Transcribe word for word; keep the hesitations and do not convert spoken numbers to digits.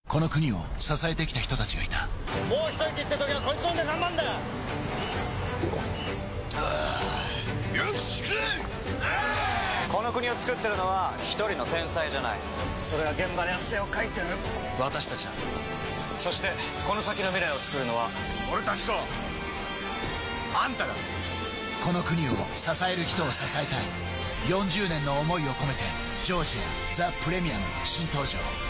この国を支えてきた人たちがいた。 もう一人って言った時はこいつのんで頑張んだよ。 よし行くぜ。 この国を作ってるのは一人の天才じゃない。それは現場で汗をかいてる私たちだ。そしてこの先の未来を作るのは俺たちとあんただ。 この国を支える人を支えたい。よんじゅうねんの思いを込めてジョージアザ・プレミアム新登場。